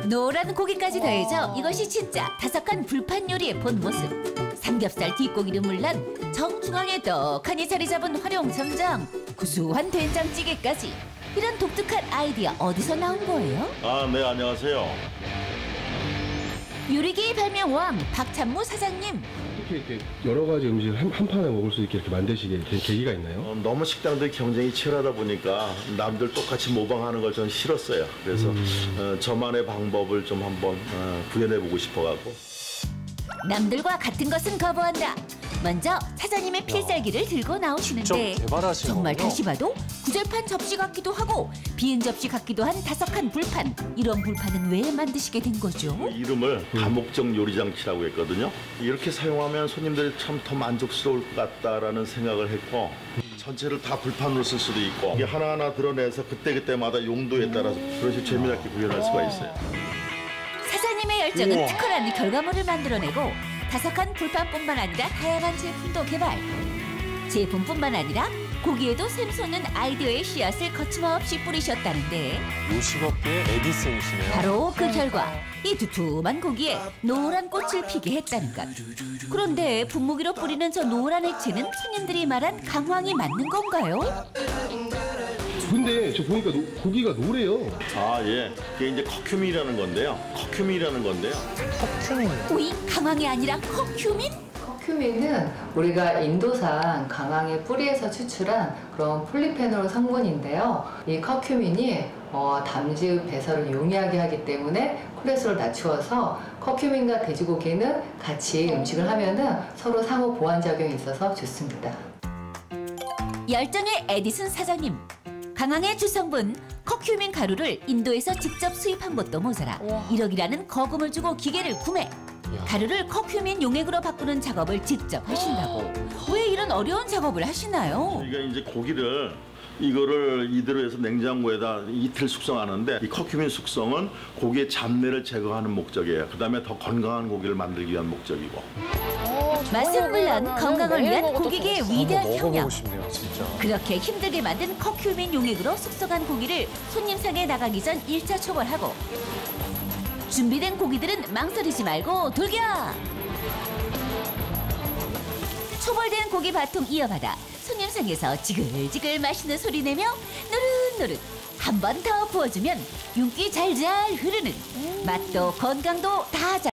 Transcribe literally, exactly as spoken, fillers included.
노란 고기까지 더해져 이것이 진짜 다삭한 불판 요리의 본 모습. 삼겹살 뒷고기를 물란 정중앙에 떡하니 자리 잡은 활용점장, 구수한 된장찌개까지. 이런 독특한 아이디어 어디서 나온 거예요? 아, 네, 안녕하세요. 요리계의 발명왕 박찬무 사장님. 이렇게, 이렇게 여러 가지 음식을 한, 한 판에 먹을 수 있게 이렇게 만드시게 된 계기가 있나요? 어, 너무 식당들 경쟁이 치열하다 보니까 남들 똑같이 모방하는 걸 저는 싫었어요. 그래서 음. 어, 저만의 방법을 좀 한번 어, 구현해보고 싶어갖고. 남들과 같은 것은 거부한다. 먼저 사장님의 필살기를 들고 나오시는데 정말 다시 봐도 구절판 접시 같기도 하고 비은 접시 같기도 한 다석한 불판. 이런 불판은 왜 만드시게 된 거죠? 이름을 다목적 요리장치라고 했거든요. 이렇게 사용하면 손님들이 참 더 만족스러울 것 같다라는 생각을 했고, 전체를 다 불판으로 쓸 수도 있고, 이게 하나하나 드러내서 그때그때마다 용도에 따라서 그것이 재미있게 구현할 수가 있어요. 사장님의 열정은 우와. 특허라는 결과물을 만들어내고 다석한 불판뿐만 아니라 다양한 제품도 개발. 제품뿐만 아니라 고기에도 샘솟는 아이디어의 씨앗을 거침없이 뿌리셨다는데 요식업계의 에디슨이시네요. 바로 그 결과 이 두툼한 고기에 노란 꽃을 피게 했다는 것. 그런데 분무기로 뿌리는 저 노란 액체는 손님들이 말한 강황이 맞는 건가요? 근데 저 보니까 노, 고기가 노래요. 아, 예. 그게 이제 커큐민이라는 건데요. 커큐민이라는 건데요. 오이 강황이 아니라 커큐민? 커큐민은 우리가 인도산 강황의 뿌리에서 추출한 그런 폴리페놀 성분인데요. 이 커큐민이 어, 담즙 배설을 용이하게 하기 때문에 콜레스테롤을 낮추어서 커큐민과 돼지고기는 같이 음식을 하면은 서로 상호 보완 작용이 있어서 좋습니다. 열정의 에디슨 사장님. 강황의 주성분 커큐민 가루를 인도에서 직접 수입한 것도 모자라 일억이라는 거금을 주고 기계를 구매. 가루를 커큐민 용액으로 바꾸는 작업을 직접 하신다고. 왜 이런 어려운 작업을 하시나요? 저희가 이제 고기를 이거를 이대로 해서 냉장고에다 이틀 숙성하는데, 이 커큐민 숙성은 고기의 잡내를 제거하는 목적이에요. 그다음에 더 건강한 고기를 만들기 위한 목적이고. 맛은 물론 건강을 위한 고기계의 위대한 한번 협력. 먹어보고 싶네요, 진짜. 그렇게 힘들게 만든 커큐민 용액으로 숙성한 고기를 손님상에 나가기 전 일 차 초벌하고, 준비된 고기들은 망설이지 말고 돌겨! 초벌된 고기 바통 이어받아 손님상에서 지글지글 맛있는 소리 내며 노릇노릇 한 번 더 부어주면 윤기 잘잘 흐르는 맛도 건강도 다 잘.